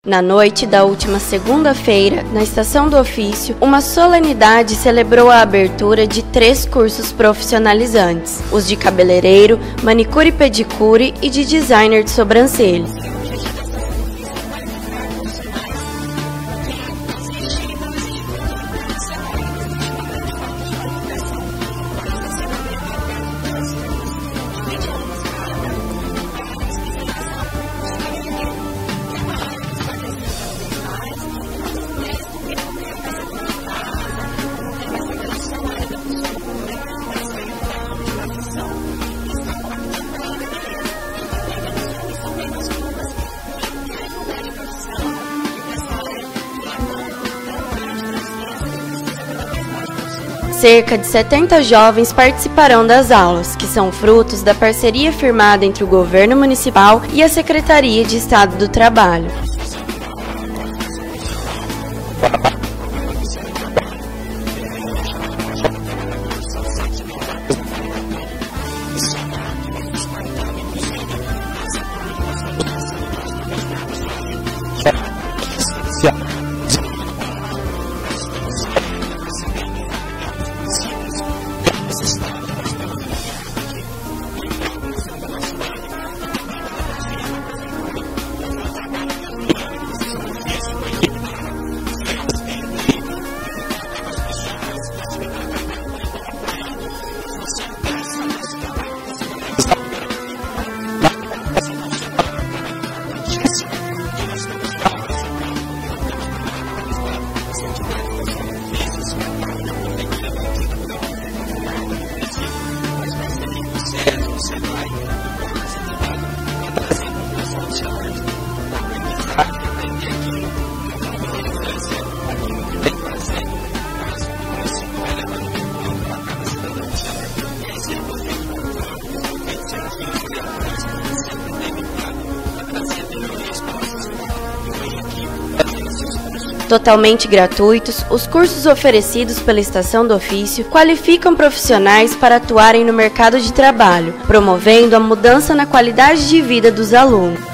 Na noite da última segunda-feira, na Estação do Ofício, uma solenidade celebrou a abertura de 3 cursos profissionalizantes, os de cabeleireiro, manicure e pedicure e de designer de sobrancelha. Cerca de 70 jovens participarão das aulas, que são frutos da parceria firmada entre o Governo Municipal e a Secretaria de Estado do Trabalho. Totalmente gratuitos, os cursos oferecidos pela Estação do Ofício qualificam profissionais para atuarem no mercado de trabalho, promovendo a mudança na qualidade de vida dos alunos.